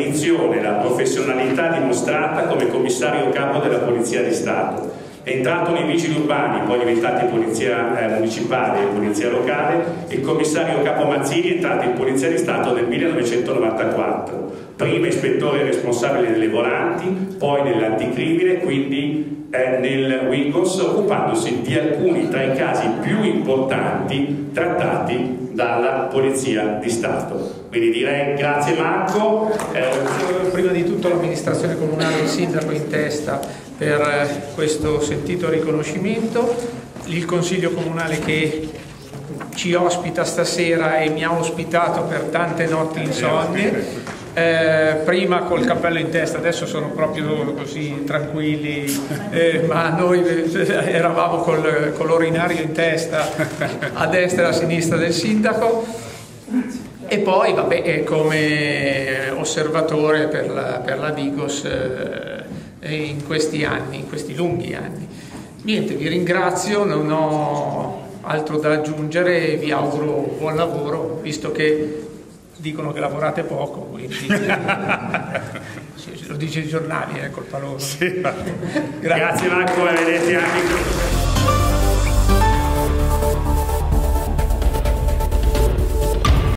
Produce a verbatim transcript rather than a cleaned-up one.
distinzione, la professionalità dimostrata come commissario capo della Polizia di Stato. È entrato nei vigili urbani, poi diventati polizia eh, municipale e polizia locale. Il commissario capo Mazzini è entrato in Polizia di Stato nel millenovecentonovantaquattro, prima ispettore responsabile delle volanti, poi nell'anticrimine, quindi eh, nel Wingos, occupandosi di alcuni tra i casi più importanti trattati dalla Polizia di Stato. Quindi direi grazie Marco. Eh... Prima di tutto l'amministrazione comunale e il sindaco in testa per questo sentito riconoscimento, il Consiglio Comunale che ci ospita stasera e mi ha ospitato per tante notti insonne, eh, prima col cappello in testa, adesso sono proprio così tranquilli, eh, ma noi eravamo col, con l'orinario in testa a destra e a sinistra del sindaco. E poi vabbè, come osservatore per la, per la Digos eh, in questi anni, in questi lunghi anni. Niente, vi ringrazio, non ho altro da aggiungere e vi auguro buon lavoro, visto che dicono che lavorate poco, quindi lo dice i giornali, è colpa loro. Sì. Grazie Marco, arrivederci anche.